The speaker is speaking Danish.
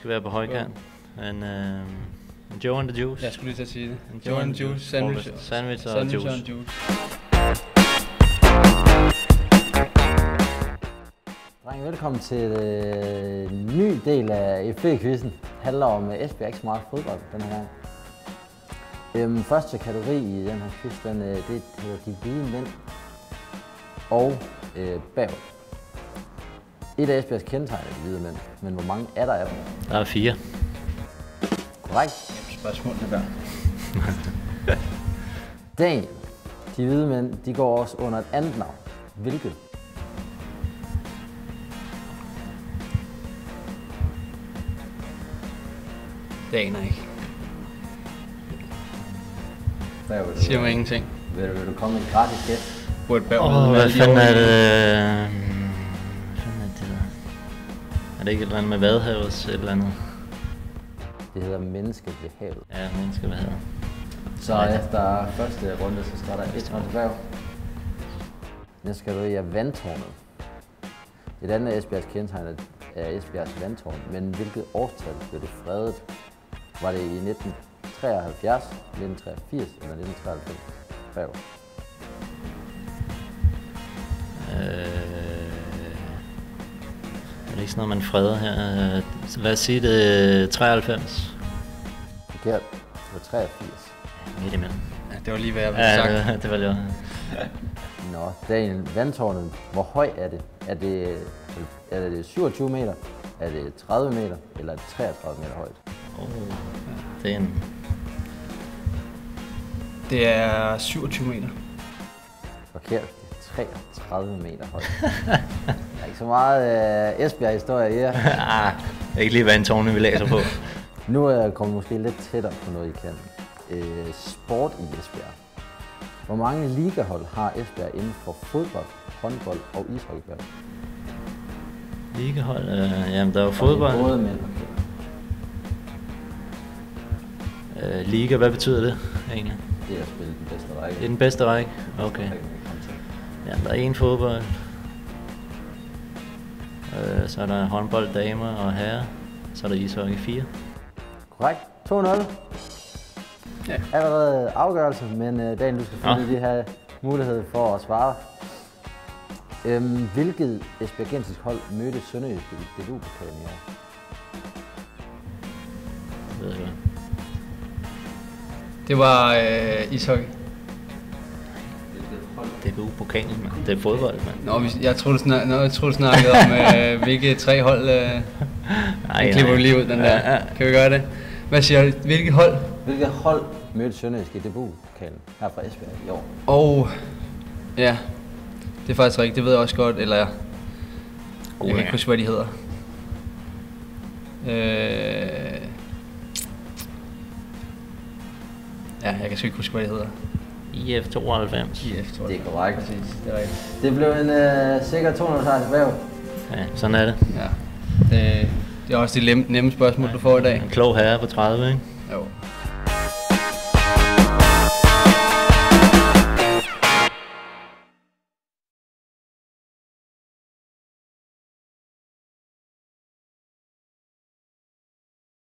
skal være på højkant. En Joe and the Juice. Jeg skulle lige til at sige det. En Joe and the Juice. Sandwich og juice. Drenge, velkommen til en ny del af FB-quizzen. Det handler om Esbjerg ikke så meget fodbold den her gang. Første kategori i den her quiz, det hedder de hvide mænd og bagud. Et af Esbjergs kendetegn er de hvide mænd, men hvor mange er der af dem? Der er 4. Korrekt. Spørgsmålene der. Daniel, de hvide mænd, de går også under et andet navn. Hvilket? Det aner jeg ikke. Siger mig ingenting. Vil du komme med en gratis gæst? Hvad fanden er det? Er det ikke et eller andet med Vadehavets et eller andet? Det hedder Menneske ved havet. Ja, Menneske ved havet. Så efter første runde, så står der 1-0 tilbage. Næste skal du i Vandtårnet. Et andet af Esbjergs kendetegn er Esbjergs vandtårn, men hvilket årstal blev det fredet? Var det i 1973, 1983 eller 1993? Færger. Er det ikke sådan noget, man freder her? Lad os sige det 93. Forkert. Det var 83. Midt imellem. Ja, det var lige hvad jeg ville sagt. Ja, det var det. Nå, Daniel, vandtårnet, hvor høj er det? Er det 27 meter? Er det 30 meter? Eller er det 33 meter højt? Det er en... Det er 27 meter. Forkert. Det er 33 meter højt. Der er ikke så meget Esbjerg-historie her. Det er ikke lige vandtårnet, vi læser på. Nu kommer vi måske lidt tættere på noget, I kan. Sport i Esbjerg. Hvor mange ligahold har Esbjerg inden for fodbold, håndbold og ishockey? Ligahold? Jamen, der er jo fodbold. Både mænd og kvinder. Liga, hvad betyder det egentlig? Det er at spille den bedste række. Det er den bedste række? Okay. Ja, der er 1 fodbold. Så er der håndbold, damer og herrer. Så er der ishockey 4. Korrekt. 2-0. Ja. Allerede afgørelse, men Daniel, du skal finde de her mulighed for at svare. Hvilket esbjergensisk hold mødte Sønderjyske i DBU-pokalen i år? Det ved jeg godt. Det var ishockey. DBU-pokalen, mand. Det er fodbold, mand. Nå, jeg troede, du snakkede om, hvilke 3 hold... Nej, klipper du lige ud, den der. Ja. Kan vi gøre det? Hvad siger du? Hvilket hold? Hvilket hold mødte Sønderjyske i DBU-pokalen her fra Esbjerg i år? Ja. Det er faktisk rigtigt. Det ved jeg også godt. Eller jeg kan ikke huske, hvad de hedder. Ja, jeg kan sgu ikke huske, hvad de hedder. IF 92. IF 92. Det er korrekt. Præcis, det er rigtigt. Det blev en sikker 200 sejr til Bæv. Ja, sådan er det. Ja. Det er også de nemme spørgsmål, du får i dag. En klog herre på 30, ikke? Jo.